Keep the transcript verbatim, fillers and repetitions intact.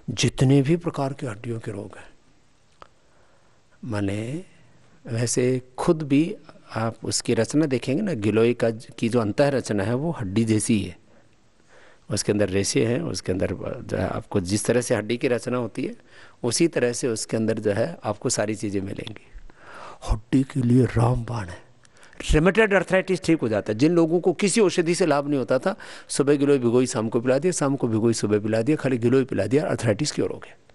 जितने भी प्रकार के हड्डियों के रोग हैं, माने वैसे खुद भी आप उसकी रचना देखेंगे ना, गिलोय का की जो अंतः रचना है वो हड्डी जैसी है। उसके अंदर रेशे हैं, उसके अंदर जो है आपको जिस तरह से हड्डी की रचना होती है उसी तरह से उसके अंदर जो है आपको सारी चीज़ें मिलेंगी। हड्डी के लिए रामबाण है। रेमेटेड अर्थराइटिस ठीक हो जाता है। जिन लोगों को किसी औषधि से लाभ नहीं होता था, सुबह गिलोय भिगोई शाम को पिला दिया, शाम को भिगोई सुबह पिला दिया, खाली गिलोय पिला दिया, अर्थराइटिस क्योर हो गया।